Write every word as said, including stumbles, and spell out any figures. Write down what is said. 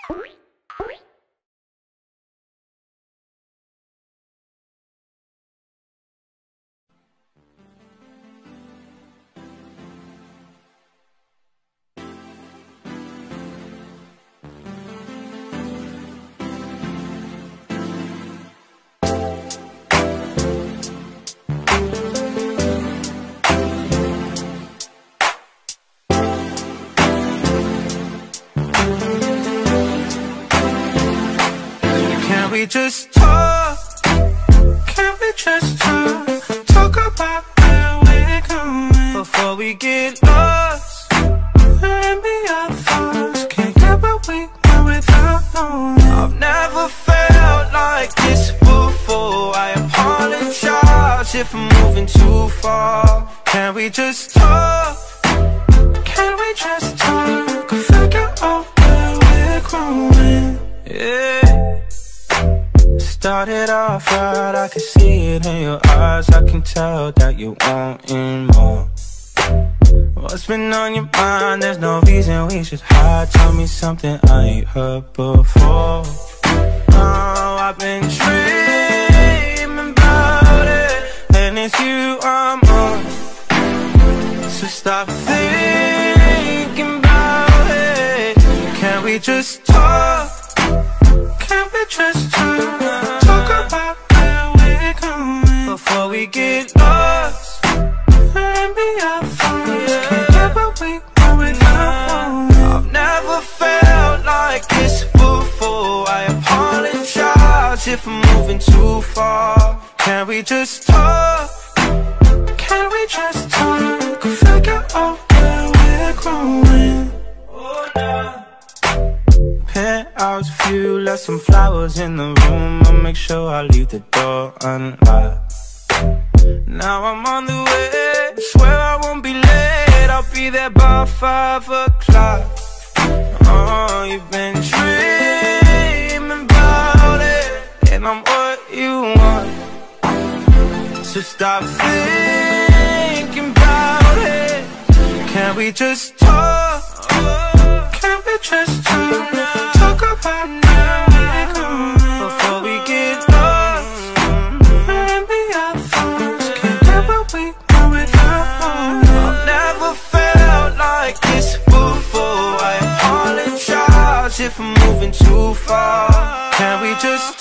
We just talk, can we just talk? Talk about where we're going before we get lost. Let me our thoughts, can't get what we want without knowing. I've never felt like this before. I apologize if I'm moving too far. Can we just talk? Can we just talk? Figure out where we're growing. Yeah. Started off right, I can see it in your eyes. I can tell that you're wanting more. What's been on your mind? There's no reason we should hide. Tell me something I ain't heard before. Oh, I've been dreaming about it, and it's you I'm on. So stop thinking about it. Can we just talk? Can we just talk? Talk about where we're going before we get lost. Let me our thoughts, can't get what we want without knowing. I've never felt like this before. I apologize if I'm moving too far. Can we just talk? Can we just talk? Figure out where we're growing. Oh, nah. Penthouse view, left some flowers in the room. I'll make sure I leave the door unlocked. Now I'm on the way, swear I won't be late. I'll be there by five o'clock. Oh, you've been dreaming about it, and I'm what you want. So stop thinking about it. Can we just talk? Can we just talk? Talk about where we're going before we get lost. Let me our thoughts, can't get what we want without knowing. I've never felt like this before. I apologize if I'm moving too far. Can we just